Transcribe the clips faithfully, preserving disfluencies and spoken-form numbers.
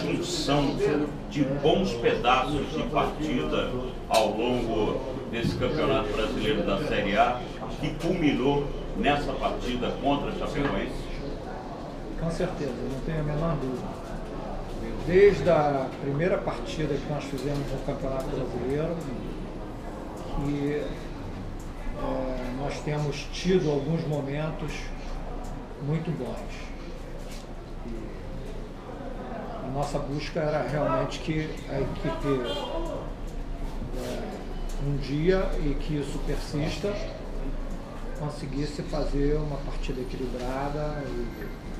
junção de bons pedaços de partida ao longo desse Campeonato Brasileiro da Série A, que culminou nessa partida contra a Chapecoense? Com certeza, não tenho a menor dúvida. Desde a primeira partida que nós fizemos no Campeonato Brasileiro, que é, nós temos tido alguns momentos muito bons. A nossa busca era realmente que a equipe é, um dia, e que isso persista, conseguisse fazer uma partida equilibrada e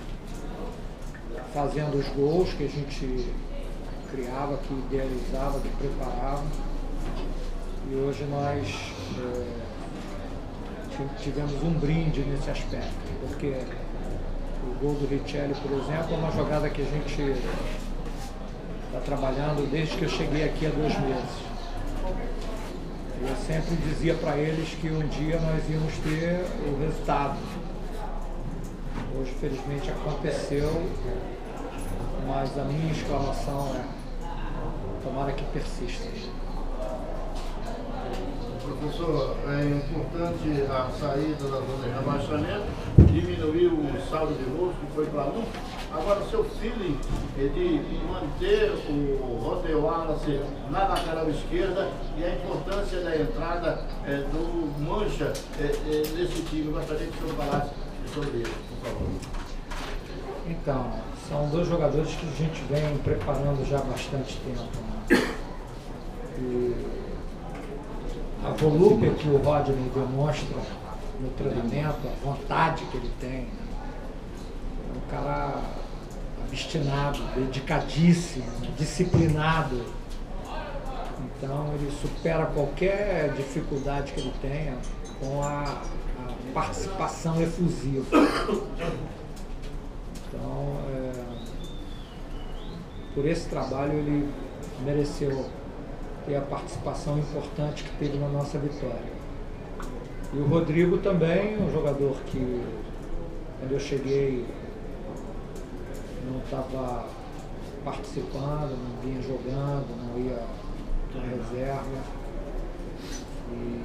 fazendo os gols que a gente criava, que idealizava, que preparava. E hoje nós é, tivemos um brinde nesse aspecto, porque o gol do Richelli, por exemplo, é uma jogada que a gente está trabalhando desde que eu cheguei aqui há dois meses. Eu sempre dizia para eles que um dia nós íamos ter o resultado. Hoje, felizmente, aconteceu, mas a minha exclamação é: tomara que persista. Professor, é importante a saída da zona de rebaixamento, diminuiu o saldo de gols, que foi para um. Agora, seu feeling é de manter o Rodney Wallace na lateral esquerda e a importância da entrada é, do Mancha é, é, nesse time. Eu gostaria que o senhor falasse sobre ele, por favor. Então, são dois jogadores que a gente vem preparando já há bastante tempo, né? E a volúpia que o Rodney demonstra no treinamento, a vontade que ele tem, é um cara obstinado, dedicadíssimo, disciplinado. Então ele supera qualquer dificuldade que ele tenha com a, a participação efusiva. Então, é, por esse trabalho ele mereceu ter a participação importante que teve na nossa vitória. E o Rodrigo também, um jogador que, quando eu cheguei, não estava participando, não vinha jogando, não ia na reserva. E,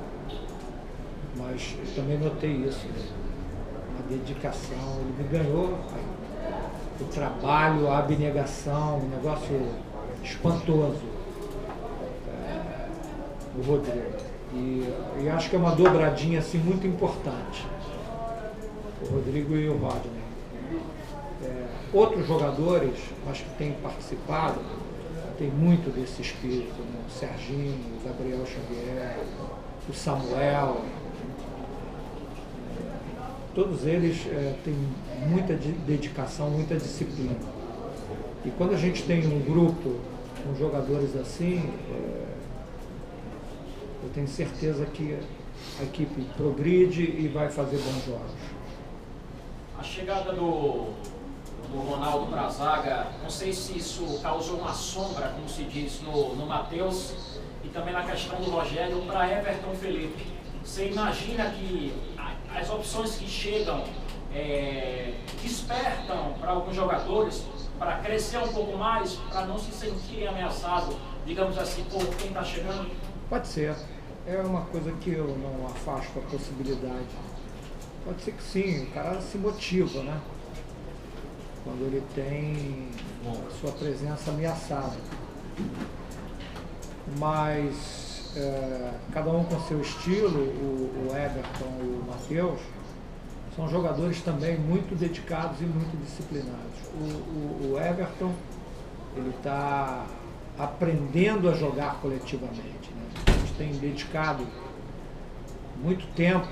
mas eu também notei isso, uma dedicação. Ele me ganhou o trabalho, a abnegação, um negócio espantoso. O Rodrigo. E, e acho que é uma dobradinha assim, muito importante. O Rodrigo e o Rodney. É, outros jogadores, mas que têm participado, tem muito desse espírito, né? O Serginho, o Gabriel Xavier, o Samuel. Todos eles é, têm muita dedicação, muita disciplina. E quando a gente tem um grupo com jogadores assim, é, eu tenho certeza que a equipe progride e vai fazer bons jogos. A chegada do, do Ronaldo para a zaga, não sei se isso causou uma sombra, como se diz, no, no Matheus, e também na questão do Rogério para Everton Felipe. Você imagina que as opções que chegam é, despertam para alguns jogadores para crescer um pouco mais, para não se sentirem ameaçados, digamos assim, por quem está chegando? Pode ser. É uma coisa que eu não afasto a possibilidade. Pode ser que sim, o cara se motiva, né? Quando ele tem a sua presença ameaçada. Mas é, cada um com seu estilo, o, o Everton e o Matheus, são jogadores também muito dedicados e muito disciplinados. O, o, o Everton, ele está aprendendo a jogar coletivamente, né? A gente tem dedicado muito tempo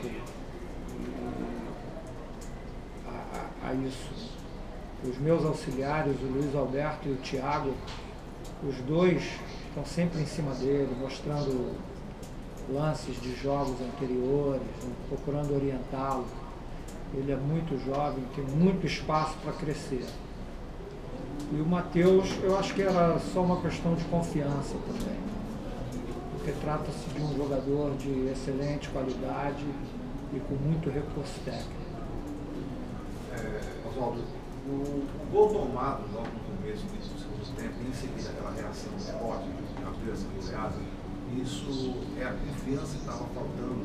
a, a, a isso. Os meus auxiliares, o Luiz Alberto e o Thiago, os dois estão sempre em cima dele, mostrando lances de jogos anteriores, né? Procurando orientá-lo. Ele é muito jovem, tem muito espaço para crescer. E o Matheus, eu acho que era só uma questão de confiança também, porque trata-se de um jogador de excelente qualidade e com muito recurso técnico. É, Oswaldo, o, o gol tomado logo no começo do segundo tempo, em seguida aquela reação forte, a pressão goleada, isso é a confiança que estava faltando,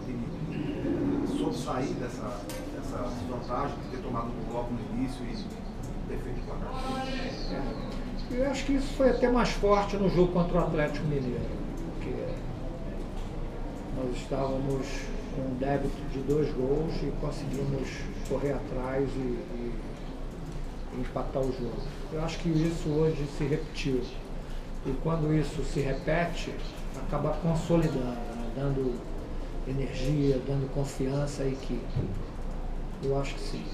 e soube sair dessa, dessa desvantagem de ter tomado um bloco no início e ter feito o placar. É, eu acho que isso foi até mais forte no jogo contra o Atlético Mineiro, porque nós estávamos com um débito de dois gols e conseguimos correr atrás e, e, e empatar o jogo. Eu acho que isso hoje se repetiu. E quando isso se repete, acaba consolidando, né? Dando energia, dando confiança à equipe. Eu acho que sim.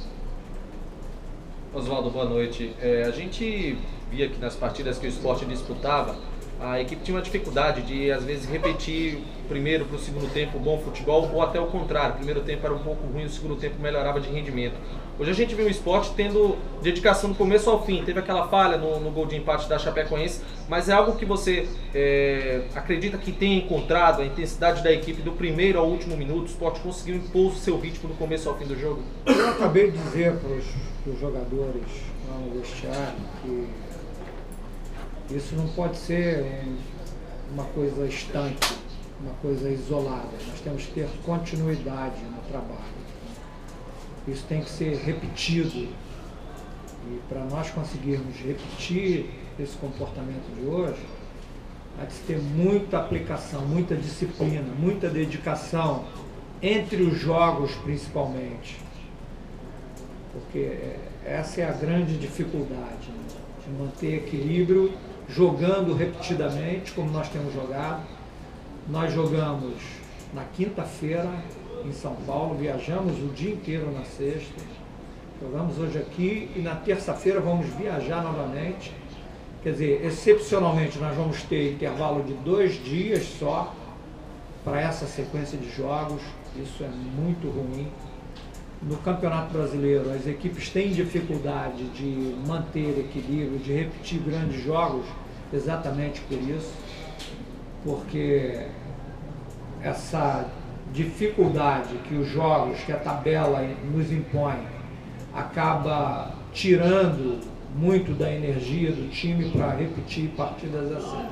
Oswaldo, boa noite. É, a gente via que nas partidas que o Sport disputava, a equipe tinha uma dificuldade de, às vezes, repetir o primeiro para o segundo tempo bom futebol, ou até o contrário, o primeiro tempo era um pouco ruim, o segundo tempo melhorava de rendimento. Hoje a gente viu o Sport tendo dedicação do começo ao fim, teve aquela falha no, no gol de empate da Chapecoense, mas é algo que você é, acredita que tenha encontrado, a intensidade da equipe do primeiro ao último minuto, o Sport conseguiu impor o seu ritmo do começo ao fim do jogo? Eu acabei de dizer para os jogadores lá no vestiário que isso não pode ser um, uma coisa estanque, uma coisa isolada. Nós temos que ter continuidade no trabalho. Isso tem que ser repetido. E para nós conseguirmos repetir esse comportamento de hoje, há de se ter muita aplicação, muita disciplina, muita dedicação, entre os jogos principalmente. Porque essa é a grande dificuldade, né? De manter equilíbrio, jogando repetidamente, como nós temos jogado. Nós jogamos na quinta-feira em São Paulo, viajamos o dia inteiro na sexta, jogamos hoje aqui e na terça-feira vamos viajar novamente. Quer dizer, excepcionalmente nós vamos ter intervalo de dois dias só para essa sequência de jogos, isso é muito ruim. No Campeonato Brasileiro, as equipes têm dificuldade de manter equilíbrio, de repetir grandes jogos, exatamente por isso, porque essa dificuldade que os jogos, que a tabela nos impõe, acaba tirando muito da energia do time para repetir partidas assim.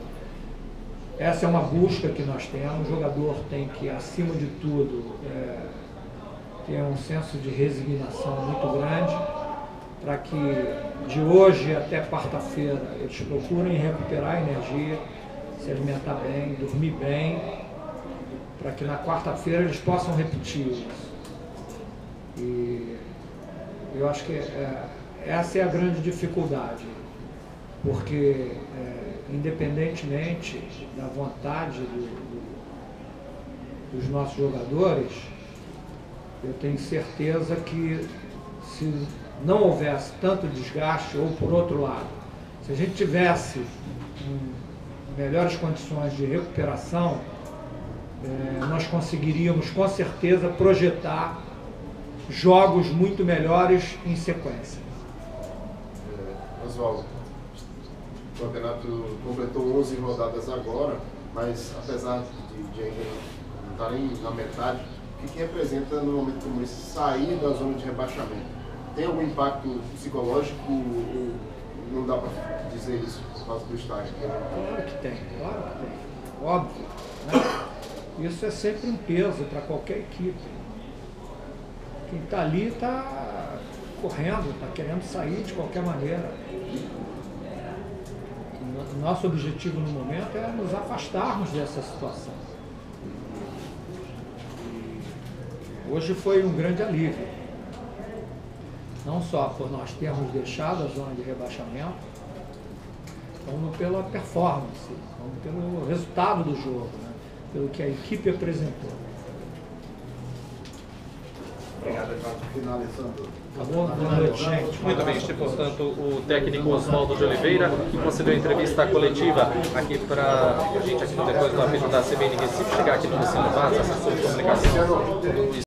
Essa é uma busca que nós temos, o jogador tem que, acima de tudo, é, ter um senso de resignação muito grande, para que de hoje até quarta-feira eles procurem recuperar a energia, se alimentar bem, dormir bem, para que na quarta-feira eles possam repetir isso. E eu acho que é, essa é a grande dificuldade, porque é, independentemente da vontade do, do, dos nossos jogadores, eu tenho certeza que se não houvesse tanto desgaste, ou por outro lado, se a gente tivesse hum, melhores condições de recuperação, é, nós conseguiríamos com certeza projetar jogos muito melhores em sequência. É, Oswaldo, o campeonato completou onze rodadas agora, mas apesar de, de ainda não estar nem na metade, o que, que representa no momento como esse sair da zona de rebaixamento? Tem algum impacto psicológico ou não dá para dizer isso por causa do estágio? Claro que tem, claro que tem. Óbvio, né? Isso é sempre um peso para qualquer equipe. Quem está ali está correndo, está querendo sair de qualquer maneira. O nosso objetivo no momento é nos afastarmos dessa situação. Hoje foi um grande alívio. Não só por nós termos deixado a zona de rebaixamento, como pela performance, como pelo resultado do jogo, né? Pelo que a equipe apresentou. Obrigado, Eduardo. Finalizando. Tá bom? Boa noite, gente. Muito bem, este, portanto, o técnico Oswaldo de Oliveira, que concedeu entrevista coletiva aqui para a gente, aqui no Depois do Apito da C B N Recife, chegar aqui no Luciano Vaz, assessor de comunicação do